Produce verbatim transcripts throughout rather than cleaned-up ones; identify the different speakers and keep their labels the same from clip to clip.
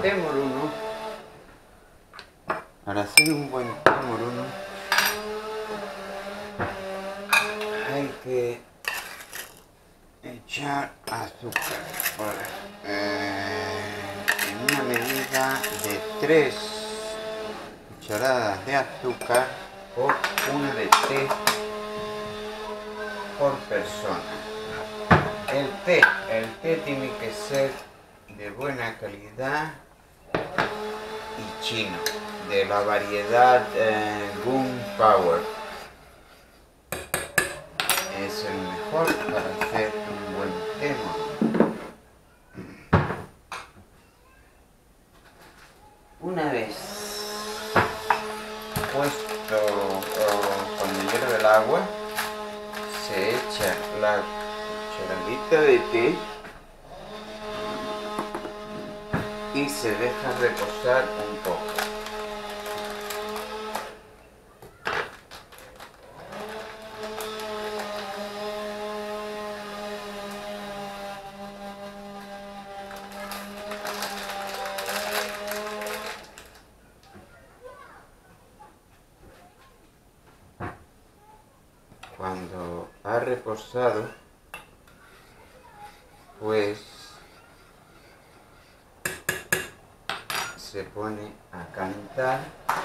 Speaker 1: té moruno, para hacer un buen té moruno, hay que echar azúcar por, eh, en una medida de tres cucharadas de azúcar o una de té por persona. El té, el té tiene que ser de buena calidad y chino, de la variedad eh, Gunpowder. Es el mejor para hacer un buen té moruno. Una vez puesto o cuando hierve el agua, se echa la cucharadita de té y se deja reposar un poco. Cuando ha reposado, pues se pone a calentar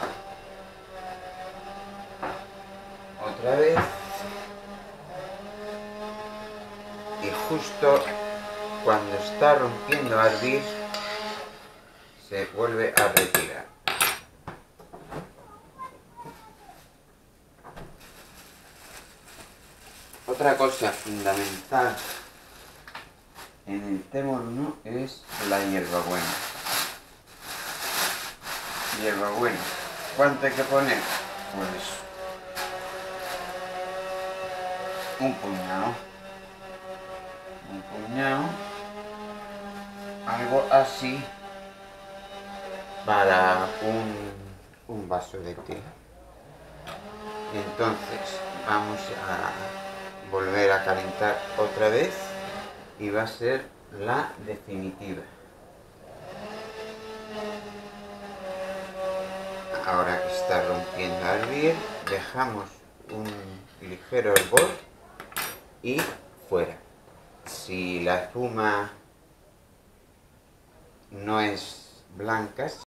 Speaker 1: otra vez y justo cuando está rompiendo a hervir se vuelve a retirar. Otra cosa fundamental en el té moruno es la hierbabuena. Hierbabuena. ¿Cuánto hay que poner? Pues un puñado. Un puñado. Algo así para un, un vaso de té. Entonces vamos a volver a calentar otra vez y va a ser la definitiva. Ahora que está rompiendo a hervir, dejamos un ligero hervor y fuera. Si la espuma no es blanca,